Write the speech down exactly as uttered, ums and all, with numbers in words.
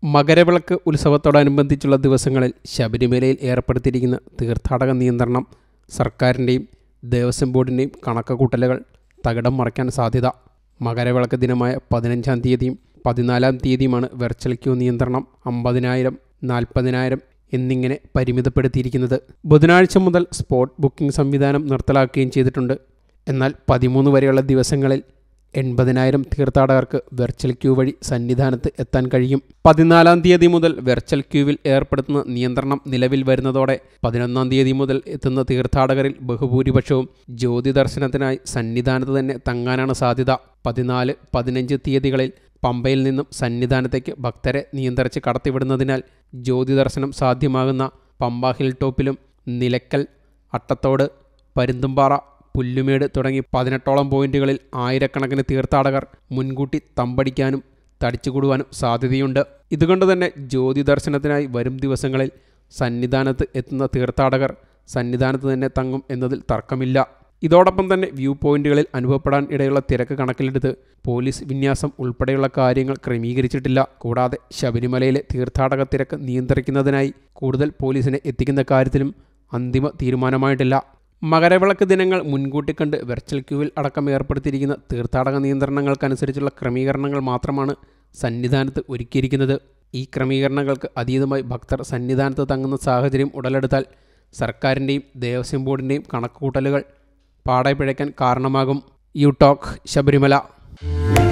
മകരവിളക്ക് ഉത്സവത്തോടനുബന്ധിച്ചുള്ള ദിവസങ്ങളിൽ ശബരിമലയിൽ ഏർപ്പെടുത്തിയിരിക്കുന്ന തീർത്ഥാടക നിയന്ത്രണം സർക്കാരിൻ്റെയും ദേവസ്വം ബോർഡിൻ്റെയും കണക്കുകൂട്ടലുകൾ തകിടം മറിക്കാൻ സാധ്യത. മകരവിളക്ക് ദിനമായ പതിനഞ്ചാം തീയതിയും പതിനാലാം തീയതിയുമാണ് വെർച്വൽ ക്യൂ നിയന്ത്രണം അമ്പതിനായിരം നാൽപ്പതിനായിരം എന്നിങ്ങനെ പരിമിതപ്പെടുത്തിയിരിക്കുന്നത്. ബുധനാഴ്ച മുതൽ സ്പോട്ട് ബുക്കിംഗ് സംവിധാനം നിർത്തലാക്കുകയും ചെയ്തിട്ടുണ്ട്. എന്നാൽ പതിമൂന്ന് വരെയുള്ള ദിവസങ്ങളിൽ എൺപതിനായിരം തീർത്ഥാടകർക്ക് വെർച്വൽ ക്യൂ വഴി സന്നിധാനത്ത് എത്താൻ കഴിയും. പതിനാലാം തീയതി മുതൽ വെർച്വൽ ക്യൂവിൽ ഏർപ്പെടുത്തുന്ന നിയന്ത്രണം നിലവിൽ വരുന്നതോടെ പതിനൊന്നാം തീയതി മുതൽ എത്തുന്ന തീർത്ഥാടകരിൽ ബഹുഭൂരിപക്ഷവും ജ്യോതി ദർശനത്തിനായി സന്നിധാനത്ത് തന്നെ തങ്ങാനാണ് സാധ്യത. പതിനാല് പതിനഞ്ച് തീയതികളിൽ പമ്പയിൽ നിന്നും സന്നിധാനത്തേക്ക് ഭക്തരെ നിയന്ത്രിച്ച് കടത്തിവിടുന്നതിനാൽ ജ്യോതി ദർശനം സാധ്യമാകുന്ന പമ്പ ഹിൽ ടോപ്പിലും നിലയ്ക്കൽ, അട്ടത്തോട്, പരുന്തുംപാറ, പുല്ലുമേട് തുടങ്ങി പതിനെട്ടോളം പോയിന്റുകളിൽ ആയിരക്കണക്കിന് തീർത്ഥാടകർ മുൻകൂട്ടി തമ്പടിക്കാനും തടിച്ചുകൂടുവാനും സാധ്യതയുണ്ട്. ഇതുകൊണ്ട് തന്നെ ജ്യോതി ദർശനത്തിനായി വരും ദിവസങ്ങളിൽ സന്നിധാനത്ത് എത്തുന്ന തീർത്ഥാടകർ സന്നിധാനത്ത് തന്നെ തങ്ങും എന്നതിൽ തർക്കമില്ല. ഇതോടൊപ്പം തന്നെ വ്യൂ പോയിന്റുകളിൽ അനുഭവപ്പെടാൻ ഇടയുള്ള തിരക്ക് കണക്കിലെടുത്ത് പോലീസ് വിന്യാസം ഉൾപ്പെടെയുള്ള കാര്യങ്ങൾ ക്രമീകരിച്ചിട്ടില്ല. കൂടാതെ ശബരിമലയിലെ തീർത്ഥാടക തിരക്ക് നിയന്ത്രിക്കുന്നതിനായി കൂടുതൽ പോലീസിനെ എത്തിക്കുന്ന കാര്യത്തിലും അന്തിമ തീരുമാനമായിട്ടില്ല. മകരവിളക്ക് ദിനങ്ങൾ മുൻകൂട്ടി കണ്ട് വെർച്വൽ ക്യൂവിൽ അടക്കം ഏർപ്പെടുത്തിയിരിക്കുന്ന തീർത്ഥാടക നിയന്ത്രണങ്ങൾക്കനുസരിച്ചുള്ള ക്രമീകരണങ്ങൾ മാത്രമാണ് സന്നിധാനത്ത് ഒരുക്കിയിരിക്കുന്നത്. ഈ ക്രമീകരണങ്ങൾക്ക് അതീതമായി ഭക്തർ സന്നിധാനത്ത് തങ്ങുന്ന സാഹചര്യം ഉടലെടുത്താൽ സർക്കാരിൻ്റെയും ദേവസ്വം ബോർഡിൻ്റെയും കണക്കുകൂട്ടലുകൾ പാടെ പിഴയ്ക്കാൻ കാരണമാകും. You talk Sabarimala.